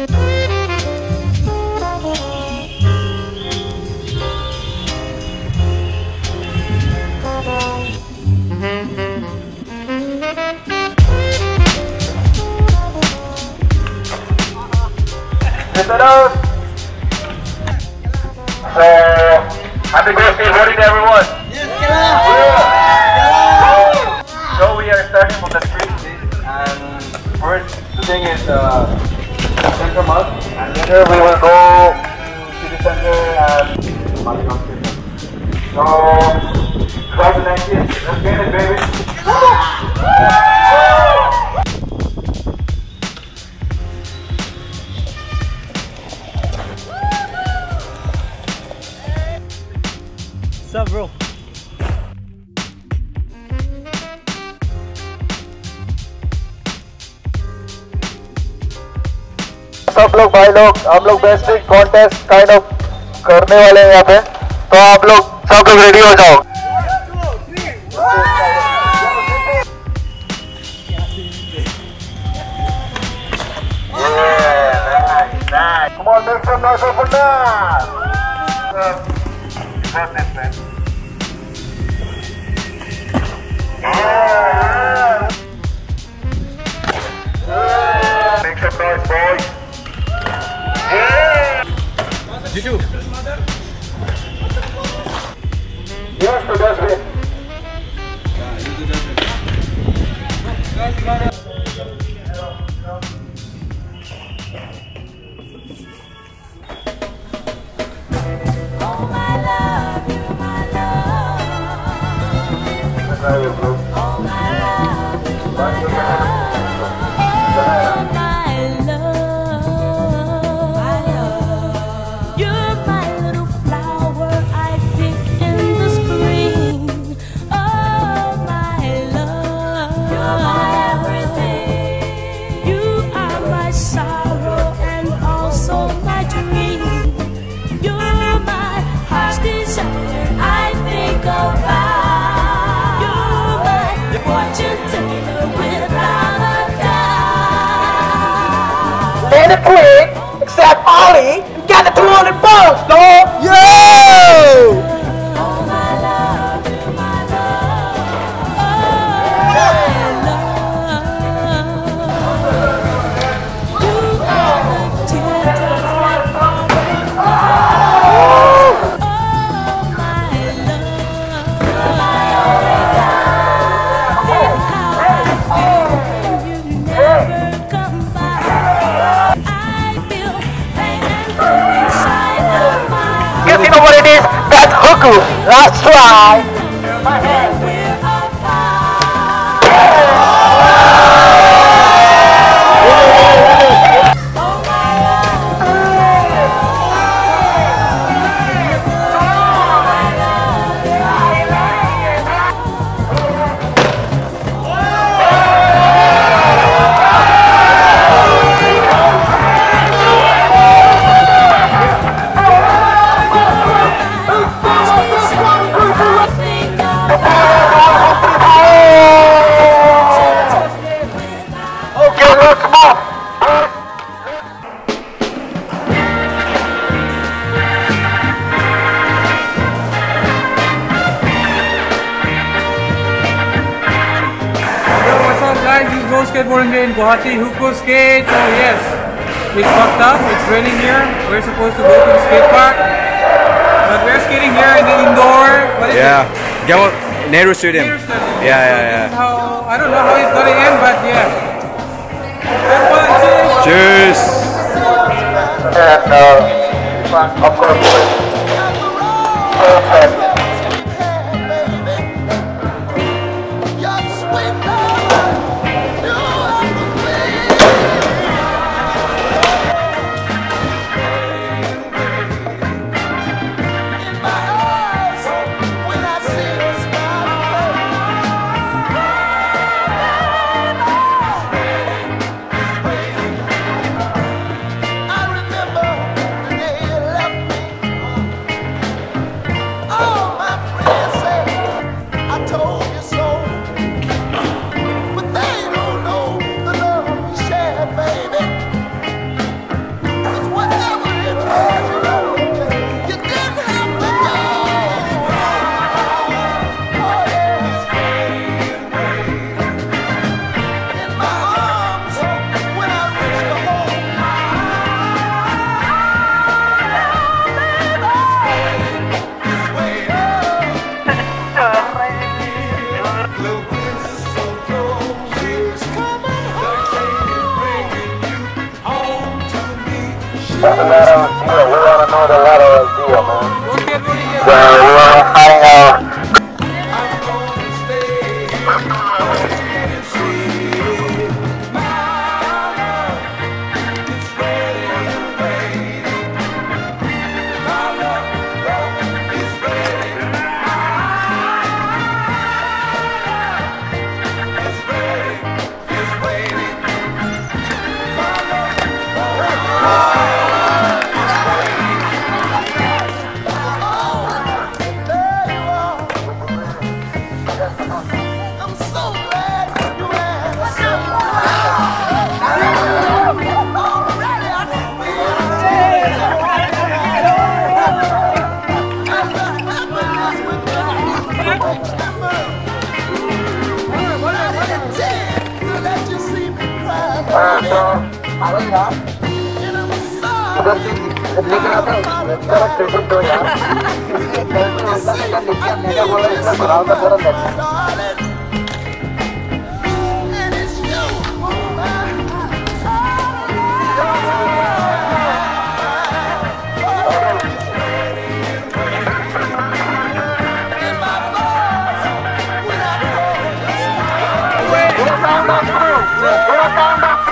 Listeners, so happy Go Skateboarding to everyone. So we are starting from the street, and first the thing is center mud, and later we will go to the center and so try the 90th. Let's get it, baby. What's up, bro? सब लोग भाई लोग हम लोग basic contest kind of करने वाले हैं यहाँ पे, तो आप लोग सब लोग रेडी हो जाओ। Come on, make some noise for that. Make some noise, boys. Juju. Yes, to dustbin. And a quick, except Ollie, you got the 200 bucks, dog! Yo! You know what it is? That's Hucko. Last try. Go Skateboarding Day in Guwahati, Hucko skate. So yes, it's fucked up. It's raining here. We're supposed to go to the skate park, but we're skating here in the indoor. What is it? Nehru Stadium. Yeah. How, I don't know how it's gonna end, but yeah. Cheers. And of course, Oh! What's the letter of deal? We want to know the letter of deal, man. Go skateboarding here. So we want to find out. We're